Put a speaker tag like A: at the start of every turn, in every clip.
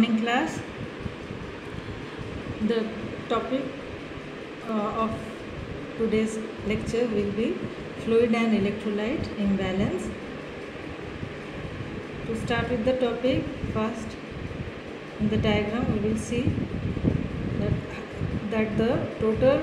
A: morning class. The topic of today's lecture will be fluid and electrolyte imbalance. To start with the topic, first in the diagram we will see that the total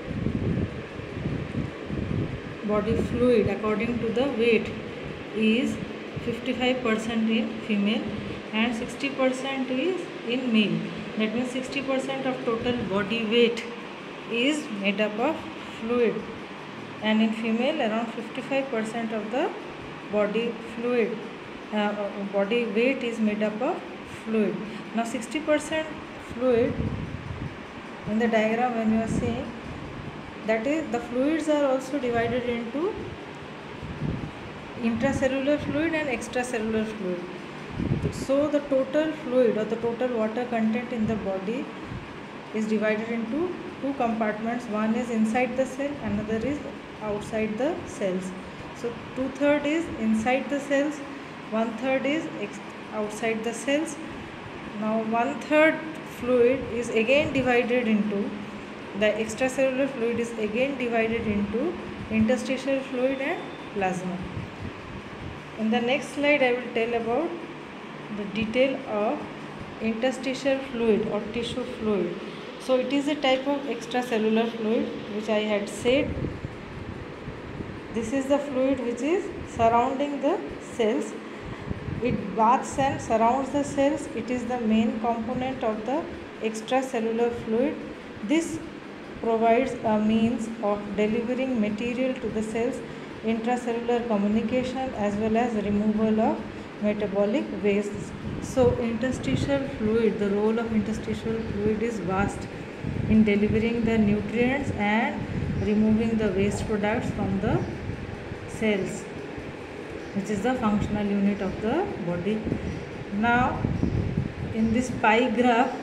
A: body fluid according to the weight is 55% in female and 60% is in male. That means 60% of total body weight is made up of fluid, and in female around 55% of the body fluid body weight is made up of fluid. Now 60% fluid in the diagram, when you are seeing, that is, the fluids are also divided into intracellular fluid and extracellular fluid. So the total fluid or the total water content in the body is divided into two compartments. One is inside the cell, another is outside the cells. So 2/3 is inside the cells, 1/3 is outside the cells. Now 1/3 fluid is again divided into, the extracellular fluid is again divided into interstitial fluid and plasma. In the next slide I will tell about the detail of interstitial fluid or tissue fluid. So it is a type of extracellular fluid which I had said. This is the fluid which is surrounding the cells. It bathes and surrounds the cells. It is the main component of the extracellular fluid. This provides a means of delivering material to the cells, intracellular communication, as well as removal of metabolic wastes. So interstitial fluid, the role of interstitial fluid is vast in delivering the nutrients and removing the waste products from the cells, which is the functional unit of the body. Now in this pie graph,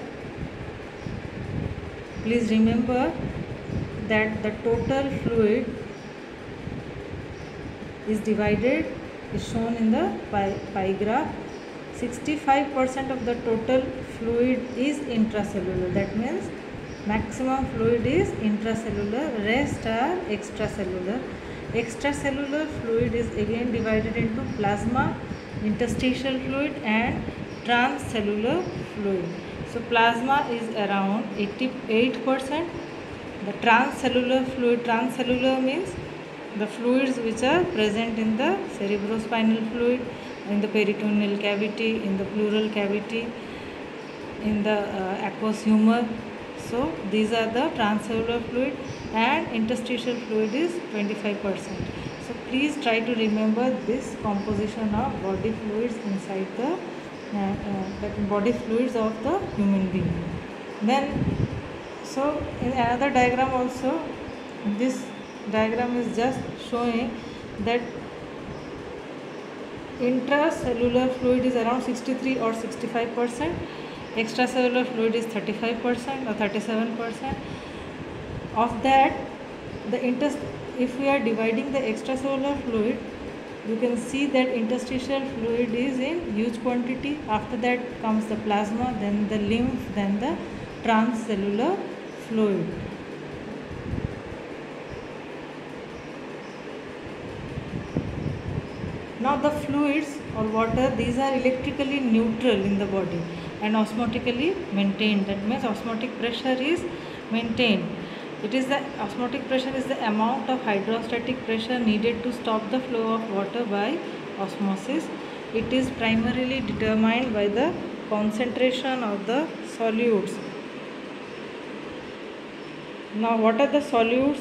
A: please remember that the total fluid is divided, is shown in the pie graph. 65% of the total fluid is intracellular. That means maximum fluid is intracellular, rest are extracellular. Extracellular fluid is again divided into plasma, interstitial fluid and transcellular fluid. So plasma is around 88%. The transcellular fluid, transcellular means the fluids which are present in the cerebrospinal fluid, in the peritoneal cavity, in the pleural cavity, in the aqueous humor. So these are the transcellular fluid, and interstitial fluid is 25%. So please try to remember this composition of body fluids inside the body fluids of the human being. Then, so in another diagram also, this diagram is just showing that intracellular fluid is around 63 or 65%, extracellular fluid is 35% or 37%. Of that, if we are dividing the extracellular fluid, you can see that interstitial fluid is in huge quantity. After that comes the plasma, then the lymph, then the transcellular fluid. Now the fluids or water, these are electrically neutral in the body and osmotically maintained. That means osmotic pressure is maintained. Osmotic pressure is the amount of hydrostatic pressure needed to stop the flow of water by osmosis. It is primarily determined by the concentration of the solutes. Now what are the solutes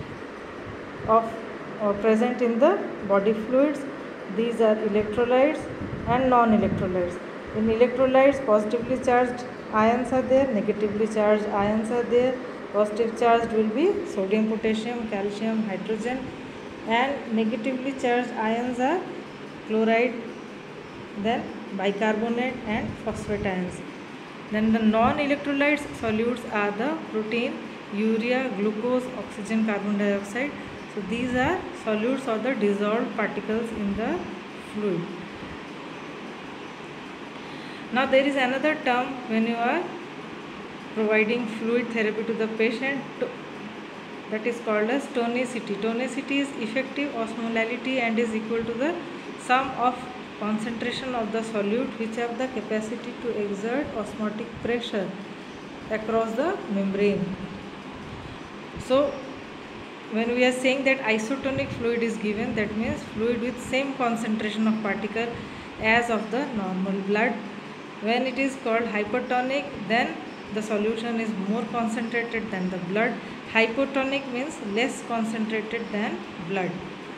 A: present in the body fluids? These are electrolytes and non-electrolytes. In electrolytes, positively charged ions are there, negatively charged ions are there. Positive charged will be sodium, potassium, calcium, hydrogen, and negatively charged ions are chloride, then bicarbonate and phosphate ions. Then the non-electrolytes solutes are the protein, urea, glucose, oxygen, carbon dioxide. So these are solutes or the dissolved particles in the fluid. Now there is another term when you are providing fluid therapy to the patient, that is called as tonicity. Tonicity is effective osmolality and is equal to the sum of concentration of the solute which have the capacity to exert osmotic pressure across the membrane. So when we are saying that isotonic fluid is given, that means fluid with same concentration of particle as of the normal blood. When it is called hypertonic, then the solution is more concentrated than the blood. Hypotonic means less concentrated than blood.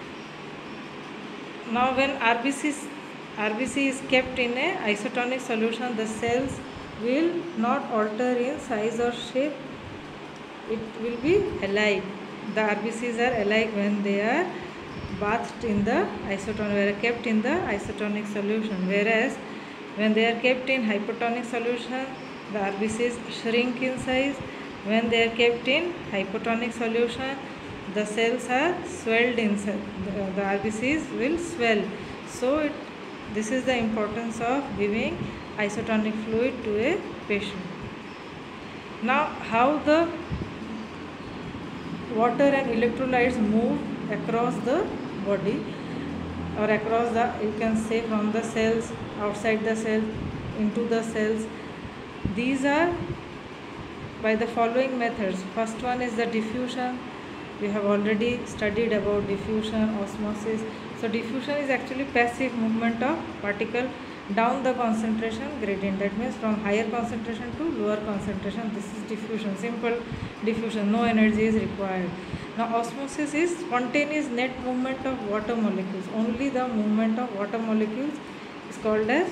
A: Now when RBC is kept in a isotonic solution, the cells will not alter in size or shape. It will be alike. The RBCs are alike when they are bathed in the isotonic, kept in the isotonic solution, whereas when they are kept in hypertonic solution, the RBCs shrink in size. When they are kept in hypotonic solution, the cells are swelled in size. The RBCs will swell. So this is the importance of giving isotonic fluid to a patient. Now how the water and electrolytes move across the body, or across the, you can say, from the cells, outside the cell, into the cells. These are by the following methods. First one is the diffusion. We have already studied about diffusion, osmosis. So diffusion is actually passive movement of particle down the concentration gradient. That means from higher concentration to lower concentration. This is diffusion, simple diffusion, no energy is required. Now osmosis is spontaneous net movement of water molecules. Only the movement of water molecules is called as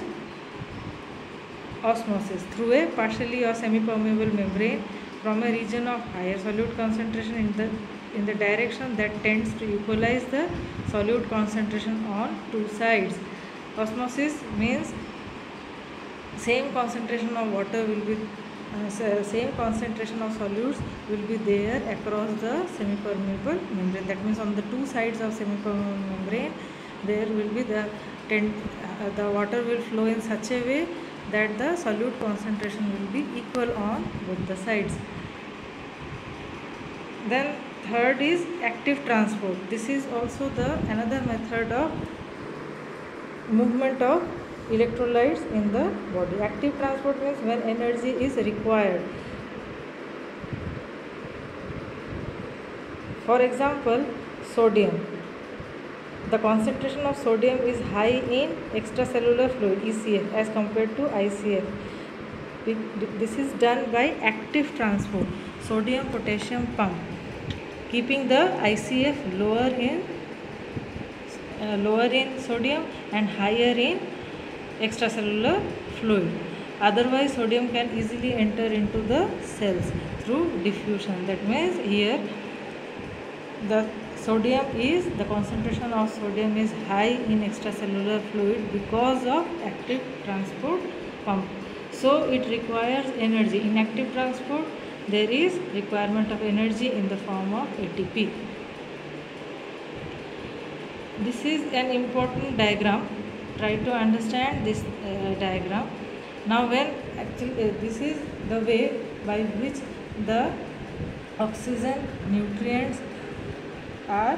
A: osmosis through a partially or semi-permeable membrane from a region of higher solute concentration in the direction that tends to equalize the solute concentration on two sides. Osmosis means same concentration of water will be same concentration of solutes will be there across the semi-permeable membrane. That means on the two sides of semi-permeable membrane there will be the water will flow in such a way that the solute concentration will be equal on both the sides. Then third is active transport. This is also the another method of movement of electrolytes in the body. Active transport means when energy is required. For example, sodium. The concentration of sodium is high in extracellular fluid ECF as compared to ICF. This is done by active transport, sodium potassium pump, keeping the ICF lower in sodium and higher in extracellular fluid. Otherwise sodium can easily enter into the cells through diffusion. That means here the concentration of sodium is high in extracellular fluid because of active transport pump. So it requires energy. In active transport there is requirement of energy in the form of ATP. This is an important diagram. Try to understand this diagram. Now when actually this is the way by which the oxygen, nutrients are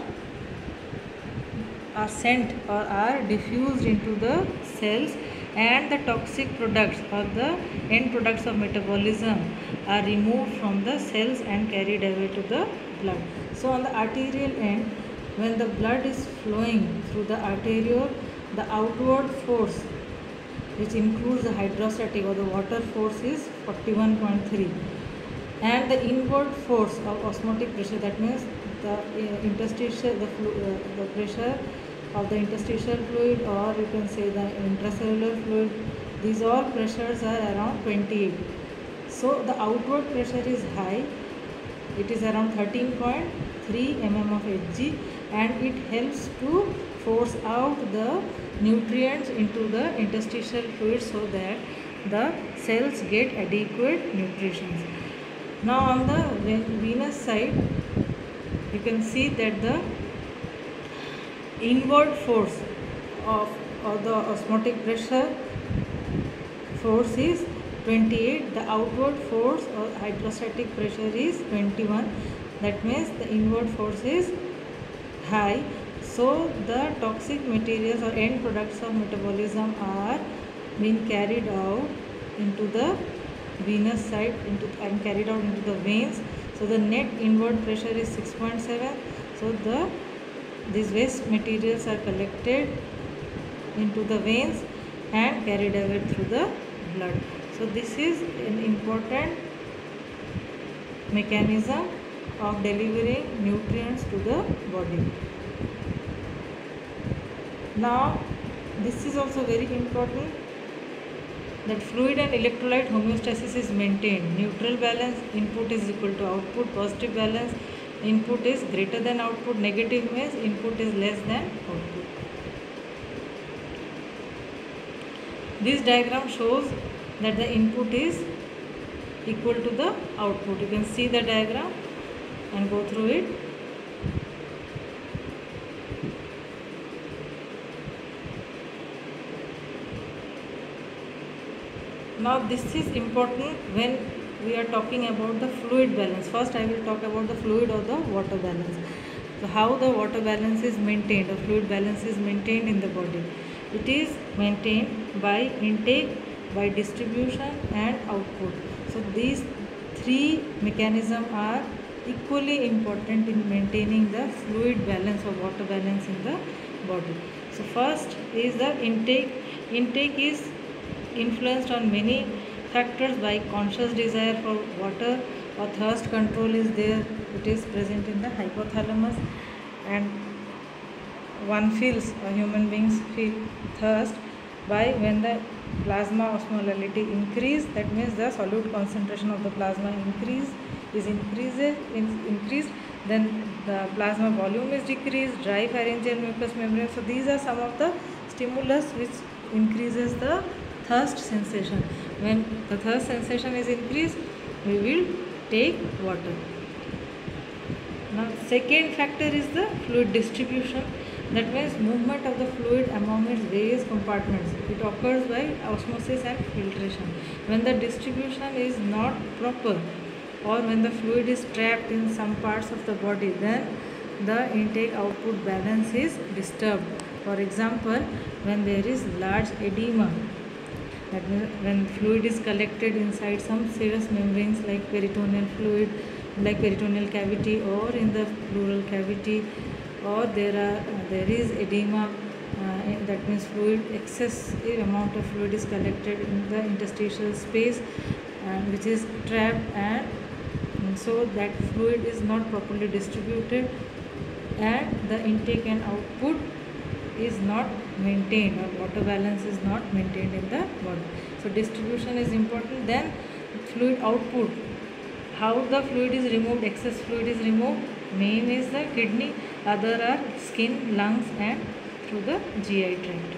A: sent or are diffused into the cells, and the toxic products or the end products of metabolism are removed from the cells and carried away to the blood. So on the arterial end, when the blood is flowing through the arteriole, the outward force, which includes the hydrostatic or the water force, is 41.3, and the inward force of osmotic pressure, that means the pressure of the interstitial fluid, or you can say the intracellular fluid, these all pressures are around 28. So the outward pressure is high, it is around 13.3 mm of Hg, and it helps to force out the nutrients into the interstitial fluid so that the cells get adequate nutrition. Now on the venous side, you can see that the inward force of the osmotic pressure force is 28, the outward force or hydrostatic pressure is 21. That means the inward force is high. So the toxic materials or end products of metabolism are being carried out into the venous side and carried out into the veins. So the net inward pressure is 6.7. So these waste materials are collected into the veins and carried away through the blood. So this is an important mechanism of delivering nutrients to the body. Now this is also very important, that fluid and electrolyte homeostasis is maintained. Neutral balance, input is equal to output. Positive balance, input is greater than output. Negative means input is less than output. This diagram shows that the input is equal to the output. You can see the diagram and go through it. Now this is important when we are talking about the fluid balance. First I will talk about the fluid or the water balance. So how the water balance is maintained or fluid balance is maintained in the body. It is maintained by intake, by distribution and output. So these three mechanisms are equally important in maintaining the fluid balance or water balance in the body. So first is the intake. Intake is influenced on many factors by conscious desire for water, or thirst control is there. It is present in the hypothalamus, and one feels, human beings feel thirst by when the plasma osmolality increase. That means the solute concentration of the plasma increased, then the plasma volume is decreased, dry pharyngeal mucous membrane. So these are some of the stimulus which increases the thirst sensation. When the thirst sensation is increased, we will take water. Now second factor is the fluid distribution. That means movement of the fluid among its various compartments. It occurs by osmosis and filtration. When the distribution is not proper, or when the fluid is trapped in some parts of the body, then the intake output balance is disturbed. For example, when there is large edema, that means when fluid is collected inside some serous membranes like peritoneal fluid, like peritoneal cavity or in the pleural cavity, or there is edema, that means excessive amount of fluid is collected in the interstitial space which is trapped, and so that fluid is not properly distributed and the intake and output is not maintained, or water balance is not maintained in the body. So distribution is important. Then fluid output, how the fluid is removed, excess fluid is removed. Main is the kidney, other are skin, lungs and through the GI tract.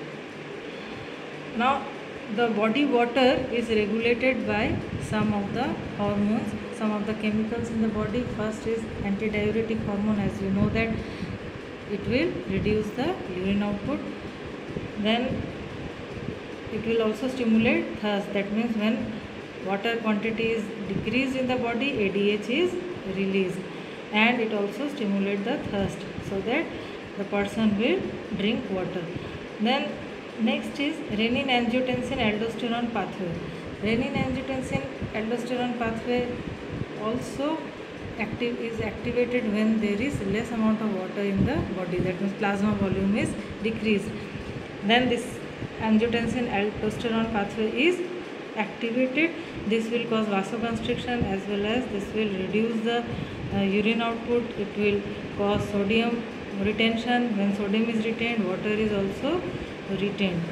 A: Now the body water is regulated by some of the hormones, some of the chemicals in the body. First is antidiuretic hormone, as you know that it will reduce the urine output. Then it will also stimulate thirst. That means when water quantity is decreased in the body, ADH is released, and it also stimulates the thirst so that the person will drink water. Then next is renin-angiotensin-aldosterone pathway. Renin-angiotensin-aldosterone pathway also is activated when there is less amount of water in the body, that means plasma volume is decreased. Then this angiotensin-aldosterone pathway is activated. This will cause vasoconstriction, as well as this will reduce the urine output. It will cause sodium retention. When sodium is retained, water is also retained.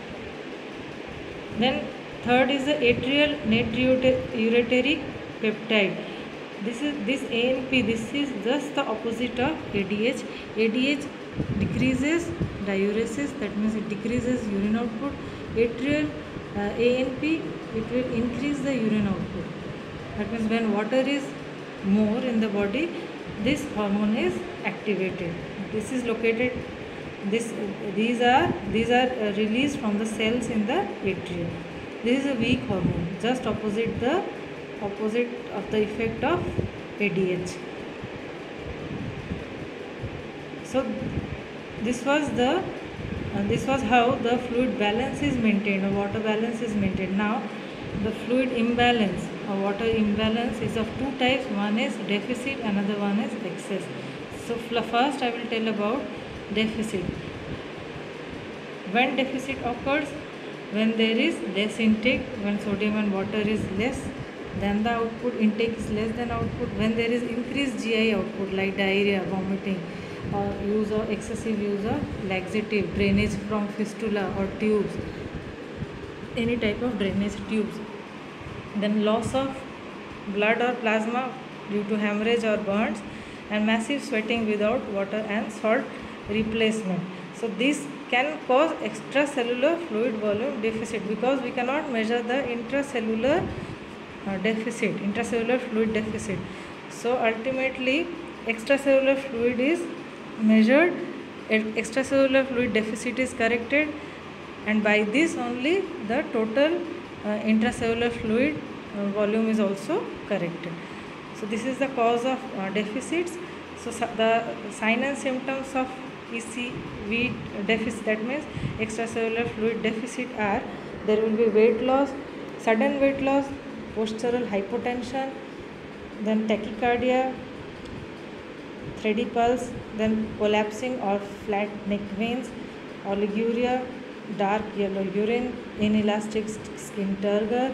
A: Then third is the atrial natriureteric peptide. This ANP, this is just the opposite of ADH. ADH decreases diuresis, that means it decreases urine output. Atrial ANP, it will increase the urine output. That means when water is more in the body, this hormone is activated. This is located, these are released from the cells in the atrium. This is a weak hormone, just opposite of the effect of ADH. So this was how the fluid balance is maintained, or water balance is maintained. Now the fluid imbalance or water imbalance is of two types. One is deficit, another one is excess. So first I will tell about deficit. When deficit occurs, when there is less intake, when sodium and water is less than the output, intake is less than output. When there is increased GI output like diarrhea, vomiting, or excessive use of laxative, drainage from fistula or tubes, any type of drainage tubes. Then loss of blood or plasma due to hemorrhage or burns, and massive sweating without water and salt replacement. So this can cause extracellular fluid volume deficit, because we cannot measure the intracellular intracellular fluid deficit. So ultimately extracellular fluid is measured, extracellular fluid deficit is corrected, and by this only the total intracellular fluid volume is also corrected. So this is the cause of deficits. So the sign and symptoms of ECV deficit, that means extracellular fluid deficit, are there will be weight loss, sudden weight loss, postural hypotension, then tachycardia, thready pulse, then collapsing or flat neck veins, oliguria, dark yellow urine, inelastic skin turgor,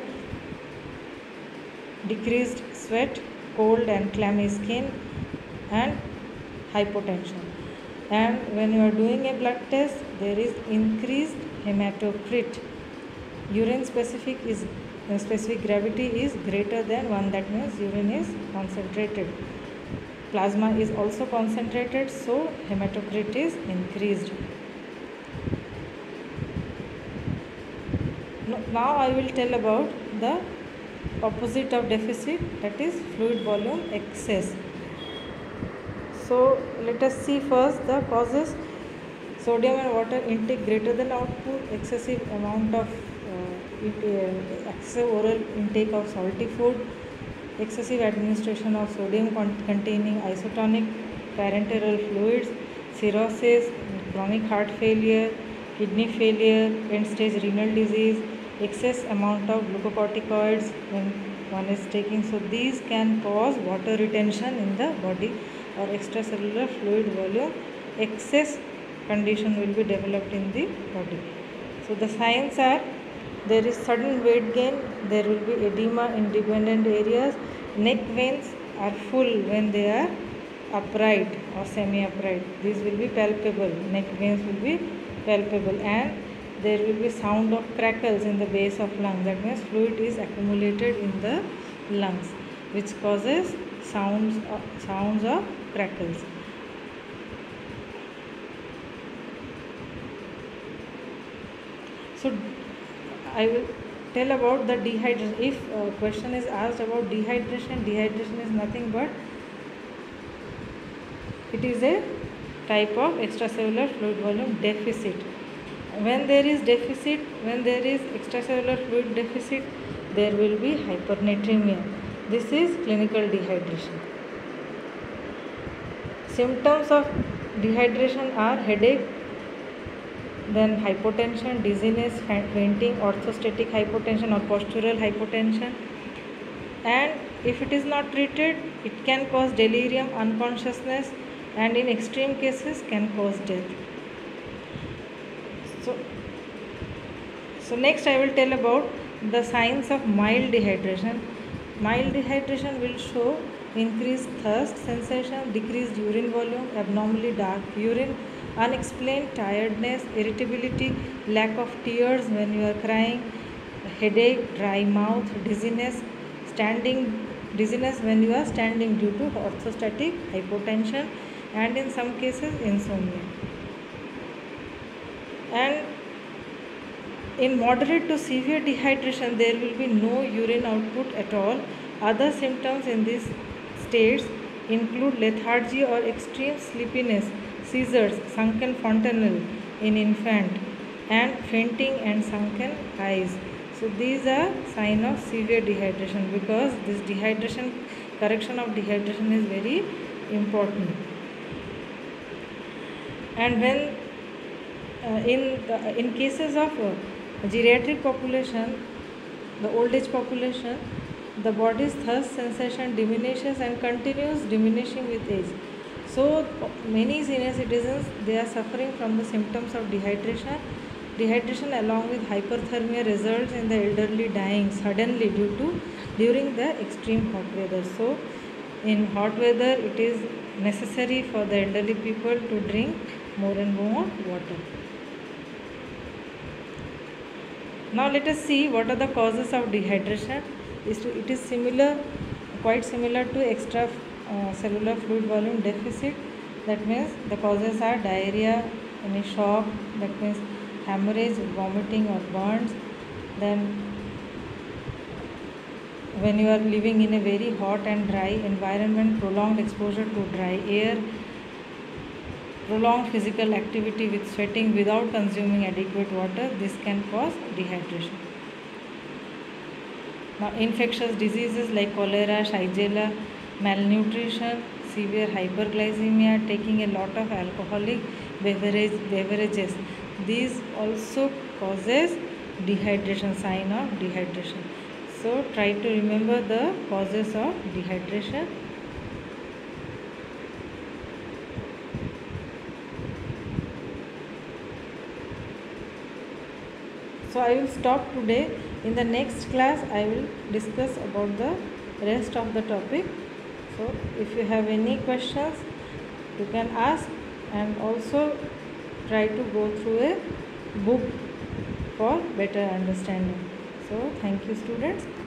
A: decreased sweat, cold and clammy skin, and hypotension. And when you are doing a blood test, there is increased hematocrit. Urine specific gravity is greater than 1, that means urine is concentrated. Plasma is also concentrated, so hematocrit is increased. Now I will tell about the opposite of deficit, that is fluid volume excess. So let us see first the causes. Sodium and water intake greater than output, excessive amount of excessive oral intake of salty food, excessive administration of sodium containing isotonic parenteral fluids, cirrhosis, chronic heart failure, kidney failure, end stage renal disease, excess amount of glucocorticoids when one is taking. So these can cause water retention in the body or extracellular fluid volume excess condition will be developed in the body. So the signs are, there is sudden weight gain, there will be edema in dependent areas, neck veins are full when they are upright or semi-upright. These will be palpable, neck veins will be palpable, and there will be sound of crackles in the base of lungs, that means fluid is accumulated in the lungs, which causes sounds of crackles. So I will tell about the dehydration. If a question is asked about dehydration, dehydration is nothing but it is a type of extracellular fluid volume deficit. When there is deficit, when there is extracellular fluid deficit, there will be hypernatremia. This is clinical dehydration. Symptoms of dehydration are headache, then hypotension, dizziness, fainting, orthostatic hypotension or postural hypotension, and if it is not treated, it can cause delirium, unconsciousness, and in extreme cases can cause death. So next I will tell about the signs of mild dehydration. Mild dehydration will show increased thirst sensation, decreased urine volume, abnormally dark urine, unexplained tiredness, irritability, lack of tears when you are crying, headache, dry mouth, dizziness when you are standing due to orthostatic hypotension, and in some cases insomnia. And in moderate to severe dehydration, there will be no urine output at all. Other symptoms in these states include lethargy or extreme sleepiness, seizures, sunken fontanelle in infant, and fainting and sunken eyes. So these are sign of severe dehydration, because this dehydration, correction of dehydration is very important. And when in cases of geriatric population, the old age population, the body's thirst sensation diminishes and continues diminishing with age. So many senior citizens, they are suffering from the symptoms of dehydration. Dehydration along with hyperthermia results in the elderly dying suddenly during the extreme hot weather. So in hot weather, it is necessary for the elderly people to drink more and more water. Now let us see what are the causes of dehydration. It is quite similar to extra cellular fluid volume deficit. That means the causes are diarrhea, any shock, that means hemorrhage, vomiting or burns. Then when you are living in a very hot and dry environment, prolonged exposure to dry air, prolonged physical activity with sweating without consuming adequate water, this can cause dehydration. Now, infectious diseases like cholera, Shigella, malnutrition, severe hyperglycemia, taking a lot of alcoholic beverages, these also causes dehydration, sign of dehydration. So try to remember the causes of dehydration. So I will stop today. In the next class, I will discuss about the rest of the topic. So if you have any questions, you can ask, and also try to go through a book for better understanding. So thank you, students.